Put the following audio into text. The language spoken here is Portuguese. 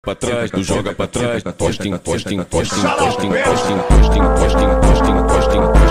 Pra trás, tu joga pra trás, posting, posting, posting, posting, posting, posting, posting, posting, posting.